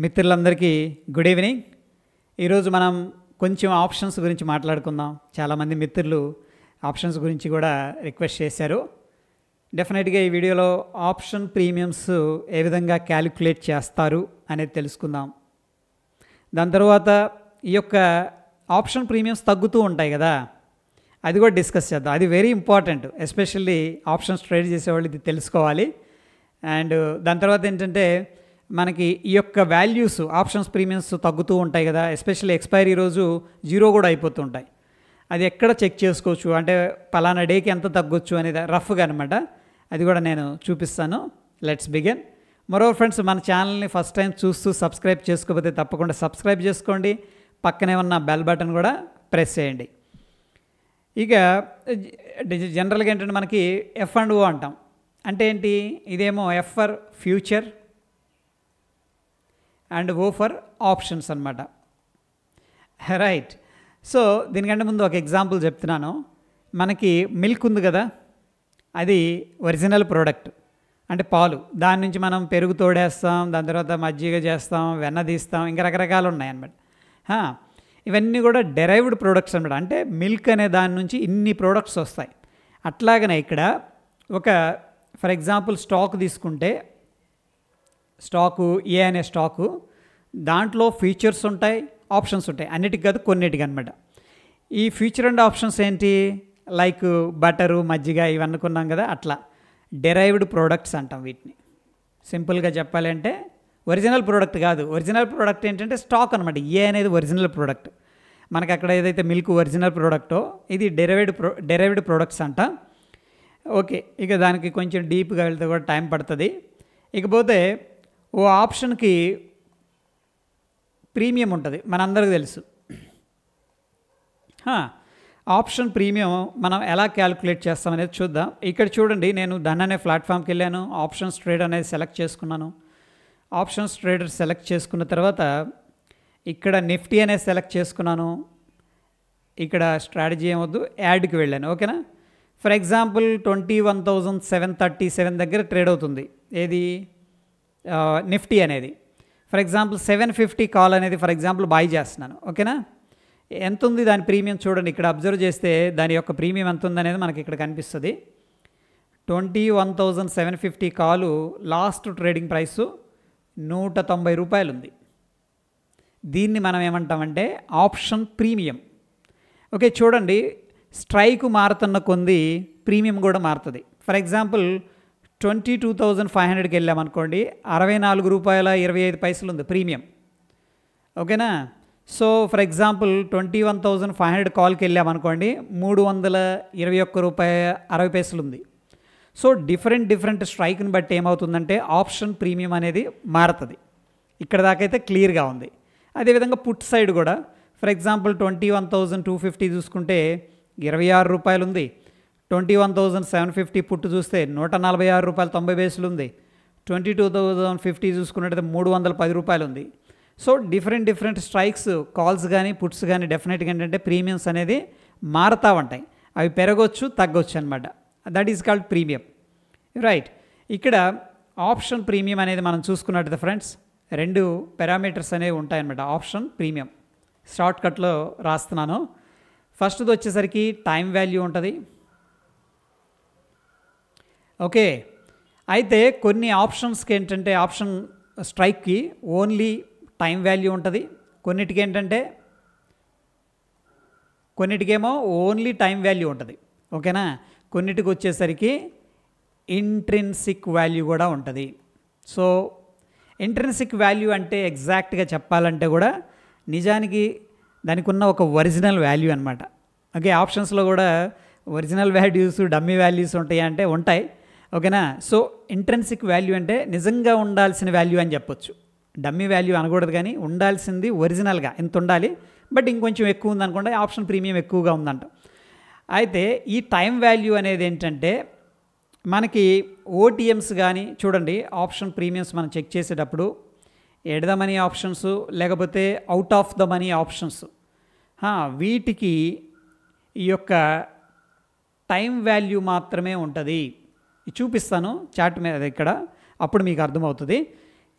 మిత్రులందరికీ good evening. ఈరోజు మనం కొంచెం ఆప్షన్స్ గురించి మాట్లాడుకుందాం. చాలామంది మిత్రులు ఆప్షన్స్ గురించి కూడా రిక్వెస్ట్ చేశారు. డెఫినెట్గా ఈ వీడియోలో ఆప్షన్ ప్రీమియమ్స్ ఏ విధంగా క్యాలిక్యులేట్ చేస్తారు అనేది తెలుసుకుందాం. దాని తర్వాత ఈ యొక్క ఆప్షన్ ప్రీమియమ్స్ తగ్గుతూ ఉంటాయి కదా, అది కూడా డిస్కస్ చేద్దాం. అది very important, especially options trade చేసేవాళ్ళు ఇది తెలుసుకోవాలి. అండ్ దాని తర్వాత ఏంటంటే మనకి ఈ యొక్క వాల్యూస్ ఆప్షన్స్ ప్రీమియమ్స్ తగ్గుతూ ఉంటాయి కదా, ఎస్పెషల్లీ ఎక్స్పైరీ రోజు 0 కూడా అయిపోతుంటాయి. అది ఎక్కడ చెక్ చేసుకోవచ్చు అంటే పలానా డేకి ఎంత తగ్గొచ్చు అనేది రఫ్గా అనమాట. అది కూడా నేను చూపిస్తాను. Let's begin. మరో ఫ్రెండ్స్, మన ఛానల్ని ఫస్ట్ టైం చూస్తూ సబ్స్క్రైబ్ చేసుకోకపోతే తప్పకుండా సబ్స్క్రైబ్ చేసుకోండి. పక్కనే ఉన్న బెల్ బటన్ కూడా ప్రెస్ చేయండి. ఇక జనరల్గా ఏంటంటే మనకి F&O అంటాం. అంటే ఏంటి? ఇదేమో F for future and O for options అనమాట. రైట్. సో దీనికంటే ముందు ఒక ఎగ్జాంపుల్ చెప్తున్నాను. మనకి మిల్క్ ఉంది కదా, అది ఒరిజినల్ ప్రోడక్ట్ అంటే పాలు. దాని నుంచి మనం పెరుగు తోడేస్తాం, దాని తర్వాత మజ్జిగ చేస్తాం, వెన్న తీస్తాం, ఇంకా రకరకాలు ఉన్నాయన్నమాట. ఇవన్నీ కూడా డెరైవ్డ్ ప్రోడక్ట్స్ అనమాట. అంటే మిల్క్ అనే దాని నుంచి ఇన్ని ప్రోడక్ట్స్ వస్తాయి. అట్లాగనే ఇక్కడ ఒక ఫర్ ఎగ్జాంపుల్ స్టాక్ తీసుకుంటే, స్టాకు ఏ అనే స్టాకు, దాంట్లో ఫీచర్స్ ఉంటాయి, ఆప్షన్స్ ఉంటాయి. అన్నిటికి కాదు, కొన్నిటికి అనమాట. ఈ ఫీచర్ అండ్ ఆప్షన్స్ ఏంటి? లైక్ బటరు, మజ్జిగ ఇవన్నీ కొన్నాం కదా, అట్లా డెరైవ్డ్ ప్రోడక్ట్స్ అంటాం వీటిని. సింపుల్గా చెప్పాలంటే ఒరిజినల్ ప్రోడక్ట్ కాదు. ఒరిజినల్ ప్రోడక్ట్ ఏంటంటే స్టాక్ అనమాట. ఏ అనేది ఒరిజినల్ ప్రోడక్ట్. మనకు అక్కడ ఏదైతే మిల్క్ ఒరిజినల్ ప్రోడక్టో, ఇది డెరైవ్డ్ ప్రోడక్ట్స్ అంట. ఓకే, ఇక దానికి కొంచెం డీప్గా వెళ్తే కూడా టైం పడుతుంది. ఇకపోతే ఓ ఆప్షన్కి ప్రీమియం ఉంటుంది, మనందరికీ తెలుసు. ఆప్షన్ ప్రీమియం మనం ఎలా క్యాలిక్యులేట్ చేస్తామనేది చూద్దాం. ఇక్కడ చూడండి, నేను డన్ అనే ప్లాట్ఫామ్కి వెళ్ళాను, ఆప్షన్స్ ట్రేడ్ అనేది సెలెక్ట్ చేసుకున్నాను. ఆప్షన్స్ ట్రేడర్ సెలెక్ట్ చేసుకున్న తర్వాత ఇక్కడ నిఫ్టీ అనేది సెలెక్ట్ చేసుకున్నాను. ఇక్కడ స్ట్రాటజీ ఏమొద్దు, యాడ్కి వెళ్ళాను. ఓకేనా? ఫర్ ఎగ్జాంపుల్ 21,737 దగ్గర ట్రేడ్ అవుతుంది ఏది, నిఫ్టీ అనేది. ఫర్ ఎగ్జాంపుల్ 750 కాల్ అనేది ఫర్ ఎగ్జాంపుల్ బై చేస్తున్నాను. ఓకేనా? ఎంత ఉంది దాని ప్రీమియం చూడండి. ఇక్కడ అబ్జర్వ్ చేస్తే దాని యొక్క ప్రీమియం ఎంత ఉందనేది మనకి ఇక్కడ కనిపిస్తుంది. 21,750 కాలు లాస్ట్ ట్రేడింగ్ ప్రైసు 190 రూపాయలు ఉంది. దీన్ని మనం ఏమంటామంటే ఆప్షన్ ప్రీమియం. ఓకే, చూడండి, స్ట్రైక్ మారుతున్న కొంది ప్రీమియం కూడా మారుతుంది. ఫర్ ఎగ్జాంపుల్ 22,500కి వెళ్ళామనుకోండి, 64 రూపాయల 25 పైసలు ఉంది ప్రీమియం. ఓకేనా? సో ఫర్ ఎగ్జాంపుల్ 21,500 కాల్కి వెళ్ళామనుకోండి, 321 రూపాయ 60 పైసలు ఉంది. సో డిఫరెంట్ స్ట్రైక్ని బట్టి ఏమవుతుందంటే ఆప్షన్ ప్రీమియం అనేది మారుతుంది. ఇక్కడ దాకైతే క్లియర్గా ఉంది. అదేవిధంగా పుట్ సైడ్ కూడా ఫర్ ఎగ్జాంపుల్ 21,250 చూసుకుంటే 26 రూపాయలు ఉంది. 21,750 పుట్టు చూస్తే 146 రూపాయలు 90 పైసలు ఉంది. 22,050 చూసుకున్నట్టయితే 310 రూపాయలు ఉంది. సో డిఫరెంట్ స్ట్రైక్స్, కాల్స్ కానీ పుట్స్ కానీ డెఫినెట్గా ఏంటంటే ప్రీమియమ్స్ అనేది మారుతూ ఉంటాయి. అవి పెరగొచ్చు, తగ్గొచ్చు అనమాట. That is called premium. Right. ఇక్కడ ఆప్షన్ ప్రీమియం అనేది మనం చూసుకున్నట్టయితే ఫ్రెండ్స్ 2 పారామీటర్స్ అనేవి ఉంటాయన్నమాట. ఆప్షన్ ప్రీమియం షార్ట్కట్లో రాస్తున్నాను. ఫస్ట్ది వచ్చేసరికి టైం వాల్యూ ఉంటుంది. ఓకే, అయితే కొన్ని ఆప్షన్స్కి ఏంటంటే ఆప్షన్ స్ట్రైక్కి ఓన్లీ టైం వాల్యూ ఉంటుంది. కొన్నిటికేమో ఓన్లీ టైం వాల్యూ ఉంటుంది. ఓకేనా? కొన్నిటికి వచ్చేసరికి ఇంట్రిన్సిక్ వాల్యూ కూడా ఉంటుంది. సో ఇంట్రిన్సిక్ వాల్యూ అంటే ఎగ్జాక్ట్గా చెప్పాలంటే కూడా నిజానికి దానికి ఉన్న ఒక ఒరిజినల్ వాల్యూ అనమాట. ఓకే, ఆప్షన్స్లో కూడా ఒరిజినల్ వాల్యూస్, డమ్మీ వాల్యూస్ ఉంటాయి అంటే ఉంటాయి. ఓకేనా? సో ఇంట్రిన్సిక్ వాల్యూ అంటే నిజంగా ఉండాల్సిన వాల్యూ అని చెప్పొచ్చు. డమ్మీ వాల్యూ అనకూడదు, కానీ ఉండాల్సింది ఒరిజినల్గా ఎంత ఉండాలి. బట్ ఇంకొంచెం ఎక్కువ ఉందనుకోండి, ఆప్షన్ ప్రీమియం ఎక్కువగా ఉందంట. అయితే ఈ టైం వాల్యూ అనేది ఏంటంటే మనకి ఓటీఎమ్స్ కానీ చూడండి, ఆప్షన్ ప్రీమియమ్స్ మనం చెక్ చేసేటప్పుడు ఎట్ ద మనీ ఆప్షన్స్ లేకపోతే out of the money options, వీటికి ఈ యొక్క టైం వాల్యూ మాత్రమే ఉంటుంది. చూపిస్తాను చార్ట్ మీద ఇక్కడ, అప్పుడు మీకు అర్థమవుతుంది.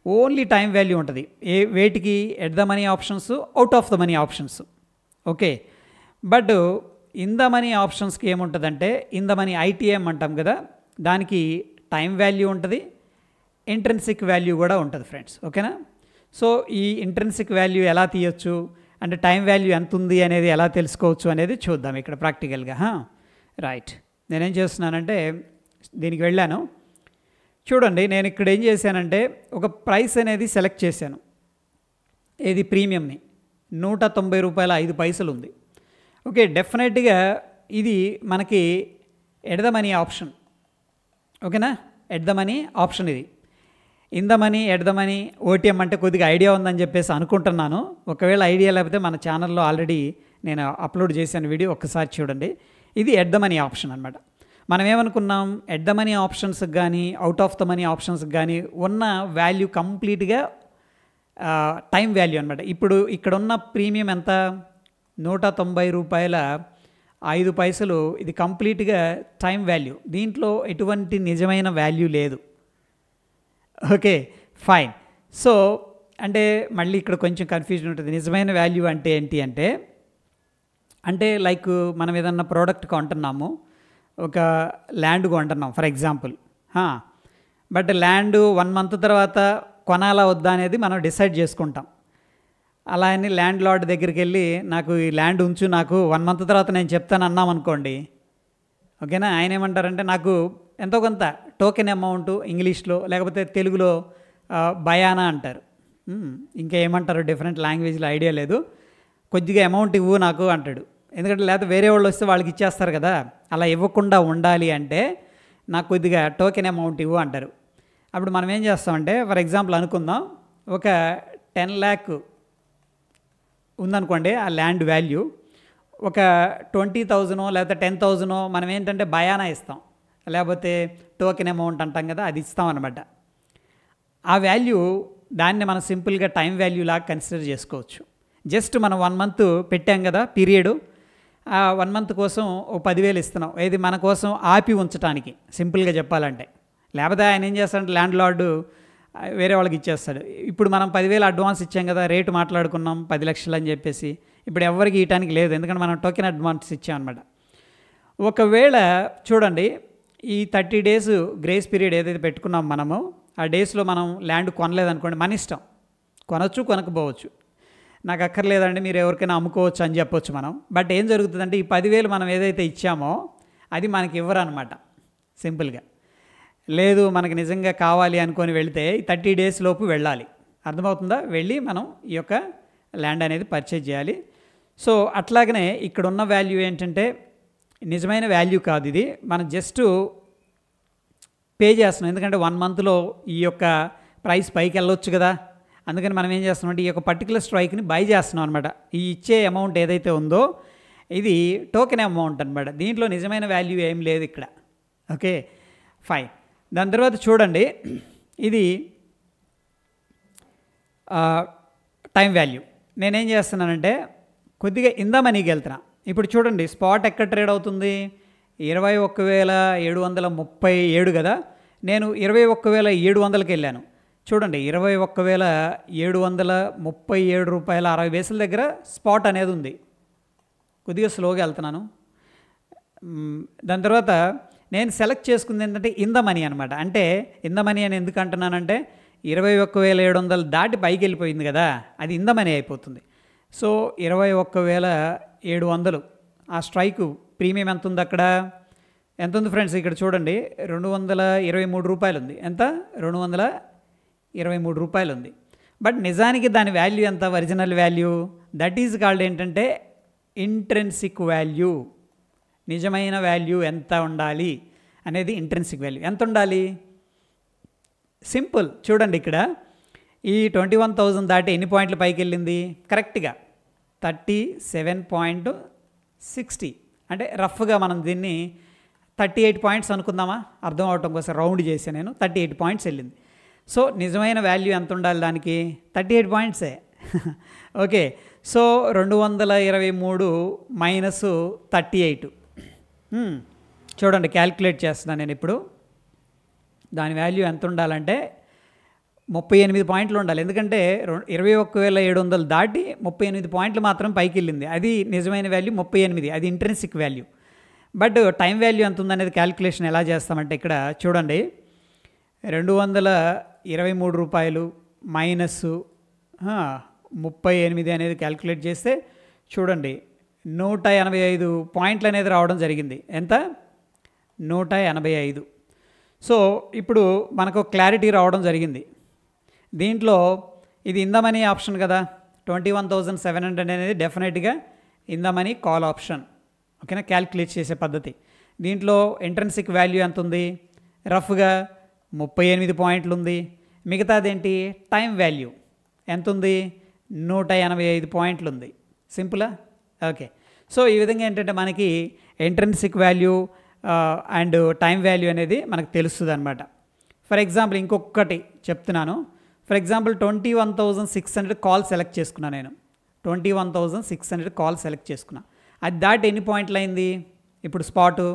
ఓన్లీ టైం వాల్యూ ఉంటుంది. వేటికి? At the money options, out of the money options. Okay, but in the money ఆప్షన్స్కి ఏముంటుందంటే ఇన్ ద మనీ ఐటీఎం అంటాం కదా, దానికి టైం వాల్యూ ఉంటుంది, ఇంట్రెన్సిక్ వాల్యూ కూడా ఉంటుంది ఫ్రెండ్స్. ఓకేనా? సో ఈ ఇంట్రెన్సిక్ వాల్యూ ఎలా తీయొచ్చు అంటే టైం వాల్యూ ఎంత ఉంది అనేది ఎలా తెలుసుకోవచ్చు అనేది చూద్దాం ఇక్కడ ప్రాక్టికల్గా. రైట్, నేనేం చేస్తున్నానంటే దీనికి వెళ్ళాను. చూడండి, నేను ఇక్కడ ఏం చేశానంటే ఒక ప్రైస్ అనేది సెలెక్ట్ చేశాను. ఏది? ప్రీమియంని. ₹190.05 ఉంది. ఓకే, డెఫినెట్గా ఇది మనకి ఎట్ ద మనీ ఆప్షన్. ఓకేనా? ఎట్ ద మనీ ఆప్షన్ ఇది. In the money, at the money, OTM అంటే కొద్దిగా ఐడియా ఉందని చెప్పేసి అనుకుంటున్నాను. ఒకవేళ ఐడియా లేకపోతే మన ఛానల్లో ఆల్రెడీ నేను అప్లోడ్ చేశాను వీడియో, ఒక్కసారి చూడండి. ఇది ఎట్ ద మనీ ఆప్షన్ అనమాట. మనం ఏమనుకున్నాం? ఎట్ ద మనీ ఆప్షన్స్కి కానీ అవుట్ ఆఫ్ ద మనీ ఆప్షన్స్కి కానీ ఉన్న వాల్యూ కంప్లీట్గా టైం వాల్యూ అనమాట. ఇప్పుడు ఇక్కడ ఉన్న ప్రీమియం ఎంత? ₹190.05. ఇది కంప్లీట్గా టైం వాల్యూ. దీంట్లో ఎటువంటి నిజమైన వాల్యూ లేదు. Okay, fine. సో అంటే మళ్ళీ ఇక్కడ కొంచెం కన్ఫ్యూజన్ ఉంటుంది. నిజమైన వాల్యూ అంటే ఏంటి అంటే లైక్ మనం ఏదన్నా ప్రోడక్ట్ కొంటున్నాము, ఒక ల్యాండ్ కొంటున్నాం for example. But land 1 month తర్వాత కొనాలా వద్దా అనేది మనం డిసైడ్ చేసుకుంటాం. అలా అని ల్యాండ్ లార్డ్ దగ్గరికి వెళ్ళి నాకు ఈ ల్యాండ్ ఉంచు, నాకు 1 మంత్ తర్వాత నేను చెప్తాను అన్నాం అనుకోండి. ఓకేనా? ఆయన ఏమంటారంటే నాకు ఎంతో కొంత టోకెన్ అమౌంట్, ఇంగ్లీష్లో లేకపోతే తెలుగులో బయానా అంటారు. ఇంకా ఏమంటారు డిఫరెంట్ లాంగ్వేజ్లో ఐడియా లేదు. కొద్దిగా అమౌంట్ ఇవ్వు నాకు అంటాడు. ఎందుకంటే లేకపోతే వేరే వాళ్ళు వస్తే వాళ్ళకి ఇచ్చేస్తారు కదా. అలా ఇవ్వకుండా ఉండాలి అంటే నాకు కొద్దిగా టోకెన్ అమౌంట్ ఇవ్వు అంటారు. అప్పుడు మనం ఏం చేస్తామంటే ఫర్ ఎగ్జాంపుల్ అనుకుందాం, ఒక 10 lakh ఉందనుకోండి ఆ ల్యాండ్ వాల్యూ. ఒక 20,000 లేకపోతే 10,000 మనం ఏంటంటే బయానా ఇస్తాం, లేకపోతే టోకెన్ అమౌంట్ అంటాం కదా, అది ఇస్తాం అనమాట. ఆ వాల్యూ దాన్ని మనం సింపుల్గా టైం వాల్యూ లాగా కన్సిడర్ చేసుకోవచ్చు. జస్ట్ మనం 1 month పెట్టాం కదా పీరియడ్, ఆ 1 month కోసం ఓ 10,000 ఇస్తున్నాం. ఏది? మన కోసం ఆపి ఉంచడానికి, సింపుల్గా చెప్పాలంటే. లేకపోతే ఆయన ఏం చేస్తాడంటే ల్యాండ్ లార్డు వేరే వాళ్ళకి ఇచ్చేస్తాడు. ఇప్పుడు మనం 10,000 అడ్వాన్స్ ఇచ్చాం కదా, రేటు మాట్లాడుకున్నాం 10 లక్షలు అని చెప్పేసి. ఇప్పుడు ఎవరికి ఇవ్వడానికి లేదు, ఎందుకంటే మనం టోకెన్ అడ్వాన్స్ ఇచ్చాం అనమాట. ఒకవేళ చూడండి, ఈ 30 days గ్రేస్ పీరియడ్ ఏదైతే పెట్టుకున్నాం మనము, ఆ డేస్లో మనం ల్యాండ్ కొనలేదనుకోండి, మన ఇష్టం, కొనవచ్చు కొనకపోవచ్చు, నాకు అక్కర్లేదండి మీరు ఎవరికైనా అమ్ముకోవచ్చు అని చెప్పొచ్చు మనం. బట్ ఏం జరుగుతుందంటే ఈ 10,000 మనం ఏదైతే ఇచ్చామో అది మనకి ఇవ్వరు అనమాట. సింపుల్గా లేదు, మనకి నిజంగా కావాలి అనుకొని వెళితే 30 days లోపు వెళ్ళాలి. అర్థమవుతుందా? వెళ్ళి మనం ఈ యొక్క ల్యాండ్ అనేది పర్చేజ్ చేయాలి. సో అట్లాగనే ఇక్కడ ఉన్న వాల్యూ ఏంటంటే నిజమైన వాల్యూ కాదు, ఇది మనం జస్ట్ పే చేస్తున్నాం. ఎందుకంటే 1 monthలో ఈ యొక్క ప్రైస్ పైకి వెళ్ళొచ్చు కదా, అందుకని మనం ఏం చేస్తున్నాం అంటే ఈ యొక్క పర్టికులర్ స్ట్రైక్ని బై చేస్తున్నాం అనమాట. ఈ ఇచ్చే అమౌంట్ ఏదైతే ఉందో ఇది టోకెన్ అమౌంట్ అనమాట. దీంట్లో నిజమైన వాల్యూ ఏం లేదు ఇక్కడ. Okay, fine. దాని తర్వాత చూడండి, ఇది టైం వాల్యూ. నేనేం చేస్తున్నానంటే కొద్దిగా ఇందా మనీకి వెళ్తున్నా. ఇప్పుడు చూడండి, స్పాట్ ఎక్కడ ట్రేడ్ అవుతుంది? 21,737 కదా. నేను 21,700కి వెళ్ళాను. చూడండి, 21,737 రూపాయల 60 దగ్గర స్పాట్ అనేది ఉంది. కొద్దిగా స్లోగా వెళ్తున్నాను. దాని తర్వాత నేను సెలెక్ట్ చేసుకుంది ఏంటంటే ఇన్ ద మనీ అనమాట. అంటే ఇన్ ద మనీ అని ఎందుకు అంటున్నానంటే 21,700 దాటి పైకి వెళ్ళిపోయింది కదా, అది ఇన్ ద మనీ అయిపోతుంది. సో 21,700 ఆ స్ట్రైకు ప్రీమియం ఎంత ఉంది అక్కడ? ఎంత ఉంది ఫ్రెండ్స్? ఇక్కడ చూడండి, ₹223 ఉంది. ఎంత? ₹223 ఉంది. బట్ నిజానికి దాని వాల్యూ ఎంత? Original value that is called ఏంటంటే ఇంట్రెన్సిక్ వాల్యూ. నిజమైన వాల్యూ ఎంత ఉండాలి అనేది ఇంట్రెన్సిక్ వాల్యూ. ఎంత ఉండాలి? సింపుల్, చూడండి ఇక్కడ ఈ 21,000 దాటి ఎన్ని పాయింట్లు పైకి వెళ్ళింది? కరెక్ట్గా 37.60. అంటే రఫ్గా మనం దీన్ని 38 పాయింట్స్ అనుకుందామా, అర్థం అవటం కోసం రౌండ్ చేశాను నేను. 38 పాయింట్స్ వెళ్ళింది. సో నిజమైన వాల్యూ ఎంత ఉండాలి దానికి? 38 పాయింట్సే. Okay, so 223 minus 38. చూడండి, క్యాల్కులేట్ చేస్తున్నాను నేను ఇప్పుడు. దాని వాల్యూ ఎంత ఉండాలంటే 38 పాయింట్లు ఉండాలి. ఎందుకంటే 21,700 దాటి 38 పాయింట్లు మాత్రం పైకి వెళ్ళింది. అది నిజమైన వాల్యూ 38, అది intrinsic value. But time value ఎంత ఉందనేది క్యాలిక్యులేషన్ ఎలా చేస్తామంటే ఇక్కడ చూడండి, 223 రూపాయలు మైనస్ 38 అనేది క్యాలిక్యులేట్ చేస్తే చూడండి 185 పాయింట్లు అనేది రావడం జరిగింది. ఎంత? 185. సో ఇప్పుడు మనకు క్లారిటీ రావడం జరిగింది. దీంట్లో ఇది ఇన్ ద మనీ ఆప్షన్ కదా, 21,700 అనేది డెఫినెట్గా in the money call option. ఓకేనా, క్యాల్కులేట్ చేసే పద్ధతి. దీంట్లో ఇంట్రెన్సిక్ వాల్యూ ఎంత ఉంది? రఫ్గా 38 పాయింట్లు ఉంది. మిగతాదేంటి? టైం వాల్యూ ఎంత ఉంది? 185 పాయింట్లు ఉంది. సింపులా? ఓకే. సో ఈ విధంగా ఏంటంటే మనకి intrinsic value and time value అనేది మనకు తెలుస్తుంది అనమాట. ఫర్ ఎగ్జాంపుల్ ఇంకొకటి చెప్తున్నాను. ఫర్ ఎగ్జాంపుల్ 21,600 కాల్ సెలెక్ట్ చేసుకున్నాను నేను. 21,600 కాల్ సెలెక్ట్ చేసుకున్నా. అది దాటి ఎన్ని పాయింట్లు అయింది? ఇప్పుడు స్పాటు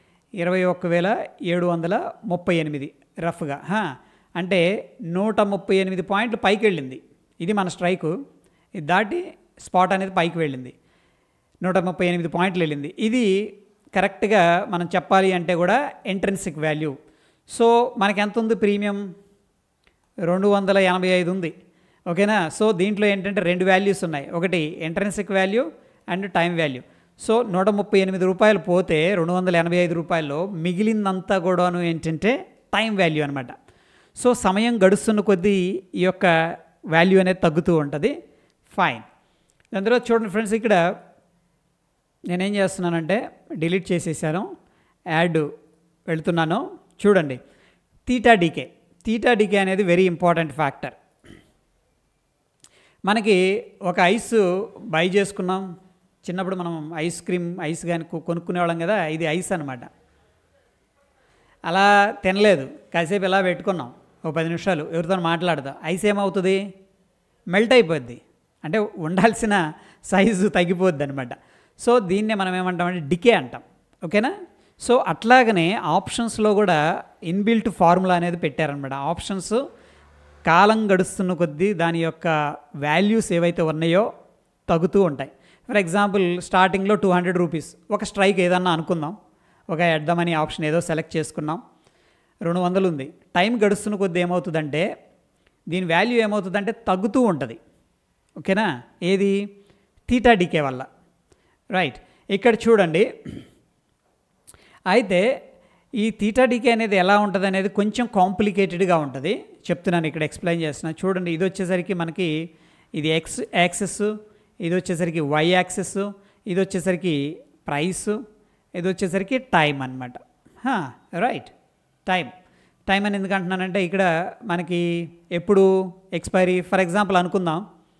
21,738 రఫ్గా. అంటే 138 పాయింట్లు పైకి వెళ్ళింది. ఇది మన స్ట్రైకు. ఇది దాటి స్పాట్ అనేది పైకి వెళ్ళింది, 138 పాయింట్లు వెళ్ళింది. ఇది కరెక్ట్గా మనం చెప్పాలి అంటే కూడా ఇంట్రెన్సిక్ వాల్యూ. సో మనకి ఎంత ఉంది? ప్రీమియం 285 ఉంది. ఓకేనా. సో దీంట్లో ఏంటంటే రెండు వాల్యూస్ ఉన్నాయి, ఒకటి intrinsic value and time value. So 138 రూపాయలు పోతే 285 రూపాయల్లో మిగిలిందంతా కూడాను ఏంటంటే టైం వాల్యూ అనమాట. సో సమయం గడుస్తున్న కొద్దీ ఈ యొక్క వాల్యూ అనేది తగ్గుతూ ఉంటుంది. ఫైన్. దాని తర్వాత చూడండి ఫ్రెండ్స్, ఇక్కడ నేనేం చేస్తున్నానంటే డిలీట్ చేసేసాను, యాడ్ వెళ్తున్నాను. చూడండి థీటా డీకే. థీటా డీకే అనేది వెరీ ఇంపార్టెంట్ ఫ్యాక్టర్. మనకి ఒక ఐస్ బై చేసుకున్నాం. చిన్నప్పుడు మనం ఐస్ కానీ కొనుక్కునేవాళ్ళం కదా, ఇది ఐస్ అనమాట. అలా తినలేదు, కాసేపు ఇలా పెట్టుకున్నాం, ఓ 10 నిమిషాలు ఎవరితో మాట్లాడదాం, ఐస్ ఏమవుతుంది? మెల్ట్ అయిపోద్ది, అంటే ఉండాల్సిన సైజు తగ్గిపోద్ది అనమాట. సో దీన్నే మనం ఏమంటామంటే డికే అంటాం. ఓకేనా. సో అట్లాగనే ఆప్షన్స్లో కూడా ఇన్బిల్ట్ ఫార్ములా అనేది పెట్టారనమాట. ఆప్షన్స్ కాలం గడుస్తున్న కొద్దీ దాని యొక్క వాల్యూస్ ఏవైతే ఉన్నాయో తగ్గుతూ ఉంటాయి. ఫర్ ఎగ్జాంపుల్ స్టార్టింగ్లో 200 రూపీస్ ఒక స్ట్రైక్ ఏదన్నా అనుకుందాం, ఒక ఎట్ ద మనీ ఆప్షన్ ఏదో సెలెక్ట్ చేసుకున్నాం, 200 ఉంది. టైం గడుస్తున్న కొద్దీ ఏమవుతుందంటే దీని వాల్యూ ఏమవుతుందంటే తగ్గుతూ ఉంటుంది. ఓకేనా. ఏది? థీటా డీకే వల్ల. రైట్. ఇక్కడ చూడండి, అయితే ఈ థీటా డీకే అనేది ఎలా ఉంటుంది అనేది కొంచెం కాంప్లికేటెడ్గా ఉంటుంది. చెప్తున్నాను, ఇక్కడ ఎక్స్ప్లెయిన్ చేస్తున్నాను. చూడండి, ఇది వచ్చేసరికి మనకి ఇది ఎక్స్ యాక్సెస్, ఇది వచ్చేసరికి వై యాక్సెస్, ఇది వచ్చేసరికి ప్రైస్, ఇది వచ్చేసరికి టైం అనమాట. రైట్. టైం అని ఎందుకు అంటున్నానంటే ఇక్కడ మనకి ఎప్పుడు ఎక్స్పైరీ, ఫర్ ఎగ్జాంపుల్ అనుకుందాం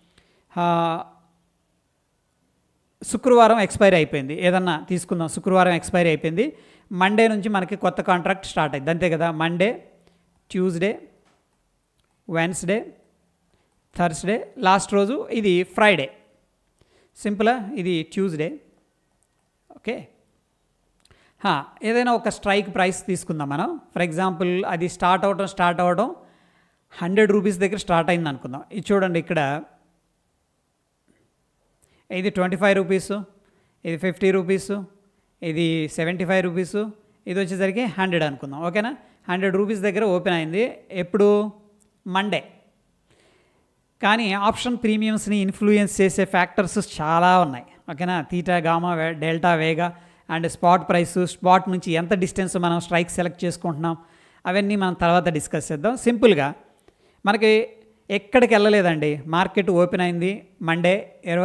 శుక్రవారం ఎక్స్పైరీ అయిపోయింది, ఏదన్నా తీసుకుందాం, శుక్రవారం ఎక్స్పైరీ అయిపోయింది, మండే నుంచి మనకి కొత్త కాంట్రాక్ట్ స్టార్ట్ అయింది, అంతే కదా. Monday, Tuesday, Wednesday, Thursday, last రోజు ఇది ఫ్రైడే. సింపులా. ఇది ట్యూస్డే. ఓకే. ఏదైనా ఒక స్ట్రైక్ ప్రైస్ తీసుకుందాం మనం. ఫర్ ఎగ్జాంపుల్ అది స్టార్ట్ అవడం 100 రూపీస్ దగ్గర స్టార్ట్ అయింది అనుకుందాం. ఇది చూడండి, ఇక్కడ ఇది 25 రూపీసు, ఇది 50 రూపీసు, ఇది 75 రూపీసు, ఇది వచ్చేసరికి 100 అనుకుందాం. ఓకేనా. 100 రూపీస్ దగ్గర ఓపెన్ అయింది. ఎప్పుడు? మండే. కానీ ఆప్షన్ ప్రీమియమ్స్ని ఇన్ఫ్లుయెన్స్ చేసే ఫ్యాక్టర్స్ చాలా ఉన్నాయి. ఓకేనా. Theta, gamma, delta, vega and spot price, spot నుంచి ఎంత డిస్టెన్స్ మనం స్ట్రైక్ సెలెక్ట్ చేసుకుంటున్నాం, అవన్నీ మనం తర్వాత డిస్కస్ చేద్దాం. సింపుల్గా మనకి ఎక్కడికి వెళ్ళలేదండి, మార్కెట్ ఓపెన్ అయింది మండే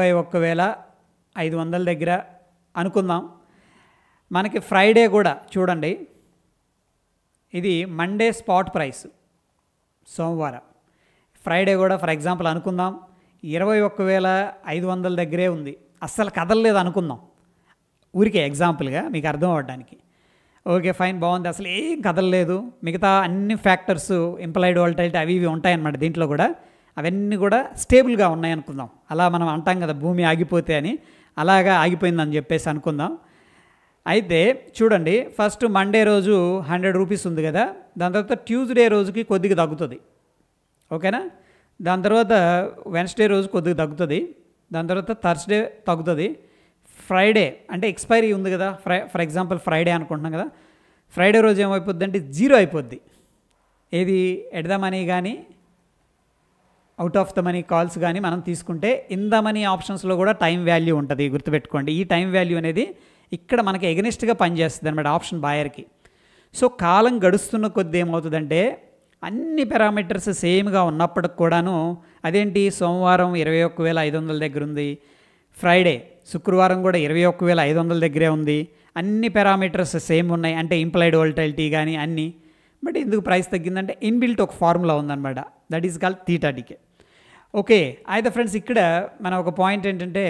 21,500 దగ్గర అనుకుందాం. మనకి ఫ్రైడే కూడా చూడండి, ఇది మండే స్పాట్ ప్రైస్ సోమవారం. ఫ్రైడే కూడా ఫర్ ఎగ్జాంపుల్ అనుకుందాం 21,500 దగ్గరే ఉంది, అస్సలు కదలలేదు అనుకుందాం, ఊరికే ఎగ్జాంపుల్గా మీకు అర్థం అవ్వడానికి. ఓకే ఫైన్, బాగుంది, అసలు ఏం కదలలేదు, మిగతా అన్ని ఫ్యాక్టర్స్ ఇంప్లాయిడ్ వాలటిలిటీ అవి ఇవి ఉంటాయన్నమాట దీంట్లో కూడా, అవన్నీ కూడా స్టేబుల్గా ఉన్నాయనుకుందాం. అలా మనం అంటాం కదా భూమి ఆగిపోతే అని, అలాగా ఆగిపోయిందని చెప్పేసి అనుకుందాం. అయితే చూడండి, ఫస్ట్ మండే రోజు 100 రూపీస్ ఉంది కదా, దాని తర్వాత ట్యూస్డే రోజుకి కొద్దిగా తగ్గుతుంది. ఓకేనా. దాని తర్వాత వెన్స్డే రోజు కొద్దిగా తగ్గుతుంది, దాని తర్వాత థర్స్డే తగ్గుతుంది, ఫ్రైడే అంటే ఎక్స్పైరీ ఉంది కదా, ఫర్ ఎగ్జాంపుల్ ఫ్రైడే అనుకుంటున్నాం కదా, ఫ్రైడే రోజు ఏమైపోద్ది అంటే 0 అయిపోద్ది. ఏది ఎట్ ద మనీ కానీ out of the money calls కానీ మనం తీసుకుంటే ఇన్ ద మనీ ఆప్షన్స్లో కూడా టైం వాల్యూ ఉంటుంది, గుర్తుపెట్టుకోండి. ఈ టైం వాల్యూ అనేది ఇక్కడ మనకి ఎగనిస్ట్గా పనిచేస్తుంది అనమాట ఆప్షన్ బాయర్కి. సో కాలం గడుస్తున్న కొద్ది ఏమవుతుందంటే అన్ని పారామీటర్స్ సేమ్గా ఉన్నప్పటికి కూడాను అదేంటి సోమవారం 21,500 దగ్గర ఉంది, ఫ్రైడే శుక్రవారం కూడా 21,500 దగ్గరే ఉంది, అన్ని పారామీటర్స్ సేమ్ ఉన్నాయి, అంటే ఇంప్లాయిడ్ వోల్టాలిటీ కానీ అన్నీ. బట్ ఎందుకు ప్రైస్ తగ్గిందంటే ఇన్బిల్ట్ ఒక ఫార్ములా ఉందన్నమాట, that is called theta decay. Okay, అయితే ఫ్రెండ్స్ ఇక్కడ మన ఒక పాయింట్ ఏంటంటే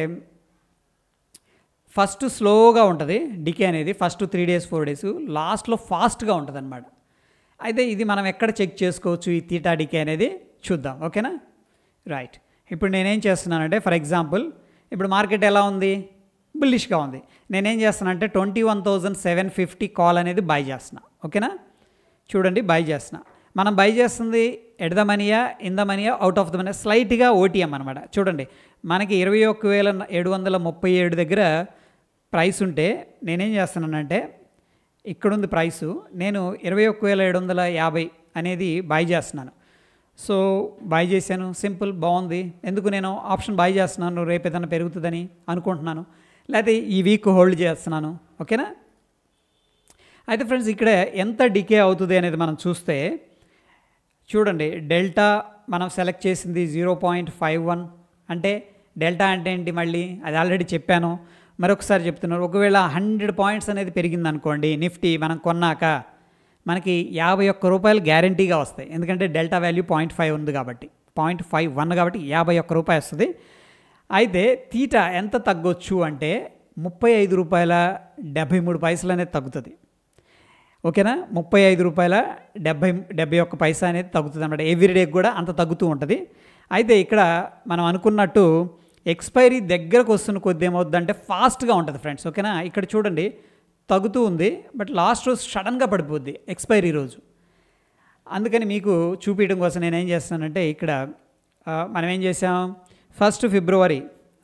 ఫస్ట్ స్లోగా ఉంటుంది డికే అనేది, ఫస్ట్ 3 days 4 days, లాస్ట్లో ఫాస్ట్గా ఉంటుంది అనమాట. అయితే ఇది మనం ఎక్కడ చెక్ చేసుకోవచ్చు ఈ థీటా డికే అనేది చూద్దాం. ఓకేనా, రైట్. ఇప్పుడు నేనేం చేస్తున్నానంటే ఫర్ ఎగ్జాంపుల్ ఇప్పుడు మార్కెట్ ఎలా ఉంది, బుల్లిష్గా ఉంది. నేనేం చేస్తానంటే 21,750 కాల్ అనేది బై చేస్తున్నా. ఓకేనా, చూడండి బై చేస్తున్నా. మనం బై చేస్తుంది ఎట్ ద మనీయా, ఇన్ ద మనీయా, అవుట్ ఆఫ్ ద మనీ, స్లైట్గా ఓటీఎం అనమాట. చూడండి మనకి 21,737 దగ్గర ప్రైస్ ఉంటే నేనేం చేస్తున్నానంటే ఇక్కడుంది ప్రైసు, నేను 21,750 అనేది బై చేస్తున్నాను. సో బై చేశాను, సింపుల్, బాగుంది. ఎందుకు నేను ఆప్షన్ బై చేస్తున్నాను, రేపు ఏదైనా పెరుగుతుందని అనుకుంటున్నాను, లేకపోతే ఈ వీక్ హోల్డ్ చేస్తున్నాను. ఓకేనా, అయితే ఫ్రెండ్స్ ఇక్కడ ఎంత డికే అవుతుంది అనేది మనం చూస్తే చూడండి, డెల్టా మనం సెలెక్ట్ చేసింది 0.51. అంటే డెల్టా అంటే ఏంటి, మళ్ళీ అది ఆల్రెడీ చెప్పాను, మరొకసారి చెప్తున్నారు. ఒకవేళ 100 పాయింట్స్ అనేది పెరిగింది అనుకోండి నిఫ్టీ, మనం కొన్నాక మనకి 51 రూపాయలు గ్యారంటీగా వస్తాయి, ఎందుకంటే డెల్టా వాల్యూ 0.5 ఉంది కాబట్టి, 0.51 కాబట్టి 51 రూపాయలు వస్తుంది. అయితే థీటా ఎంత తగ్గొచ్చు అంటే 35 రూపాయల 73 పైసలు అనేది తగ్గుతుంది. ఓకేనా, 35 రూపాయల 71 పైసా అనేది తగ్గుతుంది అన్నమాట. ఎవ్రీడే కూడా అంత తగ్గుతూ ఉంటుంది. అయితే ఇక్కడ మనం అనుకున్నట్టు ఎక్స్పైరీ దగ్గరకు వస్తున్న కొద్ది ఏమవుతుందంటే ఫాస్ట్గా ఉంటుంది ఫ్రెండ్స్. ఓకేనా, ఇక్కడ చూడండి తగ్గుతూ ఉంది, బట్ లాస్ట్ రోజు సడన్గా పడిపోద్ది ఎక్స్పైరీ రోజు. అందుకని మీకు చూపించడం కోసం నేను ఏం చేస్తానంటే ఇక్కడ మనం ఏం చేసాం, 1 ఫిబ్రవరి,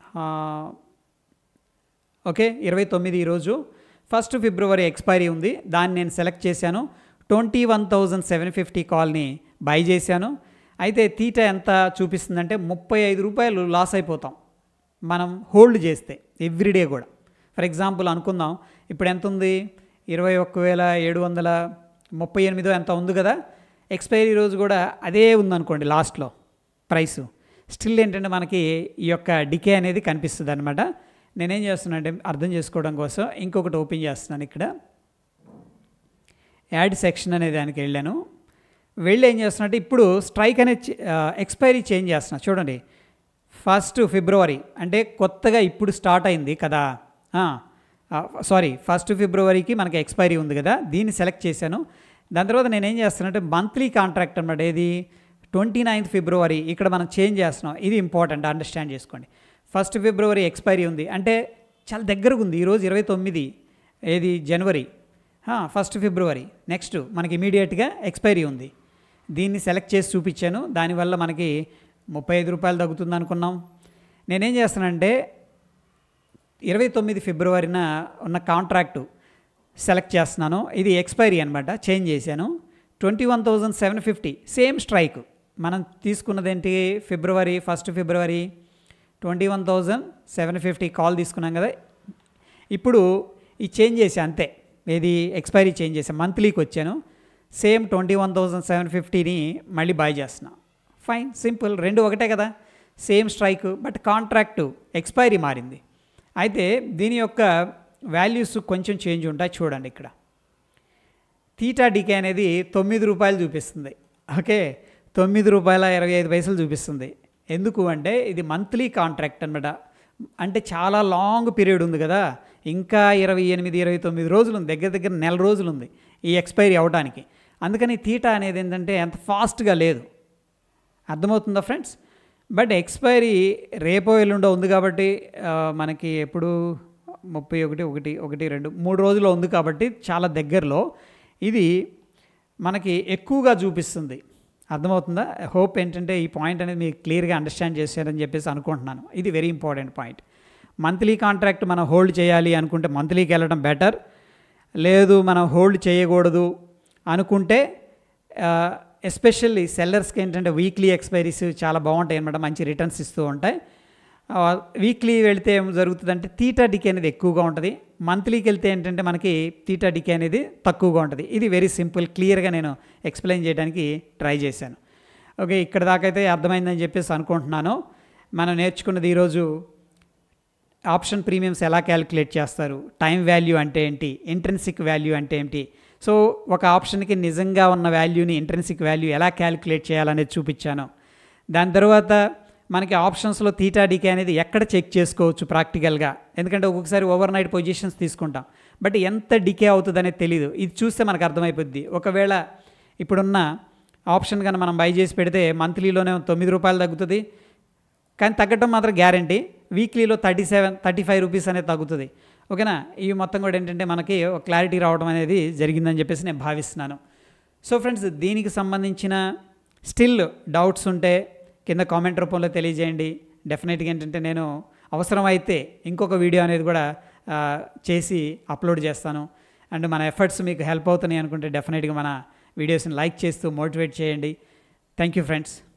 ఓకే 29 ఈరోజు, 1 ఫిబ్రవరి ఎక్స్పైరీ ఉంది, దాన్ని నేను సెలెక్ట్ చేశాను. 21,750 కాల్ని బై చేశాను. అయితే థీటా ఎంత చూపిస్తుందంటే 35 రూపాయలు లాస్ అయిపోతాం మనం హోల్డ్ చేస్తే ఎవ్రీడే కూడా. ఫర్ ఎగ్జాంపుల్ అనుకుందాం, ఇప్పుడు ఎంత ఉంది, 21,738 ఎంత ఉంది కదా, ఎక్స్పైరీ రోజు కూడా అదే ఉందనుకోండి లాస్ట్లో ప్రైసు, స్టిల్ ఏంటంటే మనకి ఈ యొక్క డికే అనేది కనిపిస్తుంది అనమాట. నేనేం చేస్తున్నా అంటే అర్థం చేసుకోవడం కోసం ఇంకొకటి ఓపెన్ చేస్తున్నాను. ఇక్కడ యాడ్ సెక్షన్ అనే దానికి వెళ్ళాను, వెళ్ళి ఏం చేస్తున్నట్టు ఇప్పుడు స్ట్రైక్ అనేది ఎక్స్పైరీ చేంజ్ చేస్తున్నా. చూడండి 1 ఫిబ్రవరి అంటే కొత్తగా ఇప్పుడు స్టార్ట్ అయింది కదా, సారీ 1 ఫిబ్రవరికి మనకి ఎక్స్పైరీ ఉంది కదా, దీన్ని సెలెక్ట్ చేశాను. దాని తర్వాత నేనేం చేస్తానంటే మంత్లీ కాంట్రాక్ట్ అన్నమాట, ఏది 29th ఫిబ్రవరి ఇక్కడ మనం చేంజ్ చేస్తున్నాం. ఇది ఇంపార్టెంట్, అండర్స్టాండ్ చేసుకోండి. 1 ఫిబ్రవరి ఎక్స్పైరీ ఉంది అంటే చాలా దగ్గరకు ఉంది. ఈరోజు 29 ఏది జనవరి, 1 ఫిబ్రవరి నెక్స్ట్ మనకి ఇమీడియట్గా ఎక్స్పైరీ ఉంది. దీన్ని సెలెక్ట్ చేసి చూపించాను, దానివల్ల మనకి 35 రూపాయలు తగ్గుతుంది అనుకున్నాం. నేనేం చేస్తానంటే 29 ఫిబ్రవరిన ఉన్న కాంట్రాక్టు సెలెక్ట్ చేస్తున్నాను, ఇది ఎక్స్పైరీ అనమాట, చేంజ్ చేశాను. 21,750 సేమ్ స్ట్రైక్, మనం తీసుకున్నదేంటి ఫిబ్రవరి 1 ఫిబ్రవరి 21,750 కాల్ తీసుకున్నాం కదా, ఇప్పుడు ఈ చేంజ్ చేసా అంతే, ఏది ఎక్స్పైరీ చేంజ్ చేసాను, మంత్లీకి వచ్చాను. సేమ్ 21,750ని మళ్ళీ బై చేస్తున్నా. ఫైన్, సింపుల్, రెండు ఒకటే కదా, same strike, but contract expiry మారింది. అయితే దీని యొక్క వాల్యూస్ కొంచెం చేంజ్ ఉంటాయి. చూడండి ఇక్కడ థీటా డికే అనేది 9 రూపాయలు చూపిస్తుంది. ఓకే, 9 రూపాయల 25 పైసలు చూపిస్తుంది. ఎందుకు అంటే ఇది మంత్లీ కాంట్రాక్ట్ అనమాట, అంటే చాలా లాంగ్ పీరియడ్ ఉంది కదా, ఇంకా 28-29 రోజులు ఉంది, దగ్గర దగ్గర నెల రోజులు ఉంది ఈ ఎక్స్పైరీ అవడానికి. అందుకని థీటా అనేది ఏంటంటే అంత ఫాస్ట్గా లేదు, అర్థమవుతుందా ఫ్రెండ్స్? బట్ ఎక్స్పైరీ రేపో ఎల్లుండో ఉంది కాబట్టి మనకి ఎప్పుడు 31, 1, 2, 3 రోజుల్లో ఉంది కాబట్టి చాలా దగ్గరలో ఇది మనకి ఎక్కువగా చూపిస్తుంది, అర్థమవుతుందా? హోప్ ఏంటంటే ఈ పాయింట్ అనేది మీరు క్లియర్గా అండర్స్టాండ్ చేశారని చెప్పేసి అనుకుంటున్నాను. ఇది very important point. Monthly contract మనం హోల్డ్ చేయాలి అనుకుంటే మంత్లీకి వెళ్ళడం బెటర్. లేదు మనం హోల్డ్ చేయకూడదు అనుకుంటే ఎస్పెషల్లీ సెల్లర్స్కి ఏంటంటే వీక్లీ ఎక్స్పైరీస్ చాలా బాగుంటాయి అన్నమాట, మంచి రిటర్న్స్ ఇస్తూ ఉంటాయి. వీక్లీ వెళితే ఏం జరుగుతుందంటే తీటా డికే అనేది ఎక్కువగా ఉంటుంది. మంత్లీకి వెళ్తే ఏంటంటే మనకి తీటా డికే అనేది తక్కువగా ఉంటుంది. ఇది వెరీ సింపుల్, క్లియర్గా నేను ఎక్స్ప్లెయిన్ చేయడానికి ట్రై చేశాను. ఓకే, ఇక్కడ దాకా అయితే అర్థమైందని చెప్పేసి అనుకుంటున్నాను. మనం నేర్చుకున్నది ఈరోజు ఆప్షన్ ప్రీమియమ్స్ ఎలా క్యాలిక్యులేట్ చేస్తారు, టైం వాల్యూ అంటే ఏంటి, ఇంట్రెన్సిక్ వాల్యూ అంటే ఏంటి, సో ఒక ఆప్షన్కి నిజంగా ఉన్న వాల్యూని ఇంట్రెన్సిక్ వాల్యూ ఎలా క్యాలిక్యులేట్ చేయాలనేది చూపించాను. దాని తర్వాత మనకి ఆప్షన్స్లో తీటా డికే అనేది ఎక్కడ చెక్ చేసుకోవచ్చు ప్రాక్టికల్గా, ఎందుకంటే ఒక్కొక్కసారి ఓవర్ నైట్ పొజిషన్స్ తీసుకుంటాం, బట్ ఎంత డికే అవుతుంది అనేది తెలియదు. ఇది చూస్తే మనకు అర్థమైపోద్ది. ఒకవేళ ఇప్పుడున్న ఆప్షన్ కానీ మనం బై చేసి పెడితే మంత్లీలోనే 9 రూపాయలు తగ్గుతుంది, కానీ తగ్గటం మాత్రం గ్యారంటీ. వీక్లీలో 35 రూపీస్ అనేది తగ్గుతుంది. ఓకేనా? ఇవి మొత్తం కూడా ఏంటంటే మనకి ఒక క్లారిటీ రావడం అనేది జరిగిందని చెప్పేసి నేను భావిస్తున్నాను. సో ఫ్రెండ్స్, దీనికి సంబంధించిన స్టిల్ డౌట్స్ ఉంటే కింద కామెంట్ రూపంలో తెలియజేయండి. డెఫినెట్గా ఏంటంటే నేను అవసరమైతే ఇంకొక వీడియో అనేది కూడా చేసి అప్లోడ్ చేస్తాను. అండ్ మన ఎఫర్ట్స్ మీకు హెల్ప్ అవుతున్నాయి అనుకుంటే డెఫినెట్గా మన వీడియోస్ని లైక్ చేస్తూ మోటివేట్ చేయండి. Thank you friends.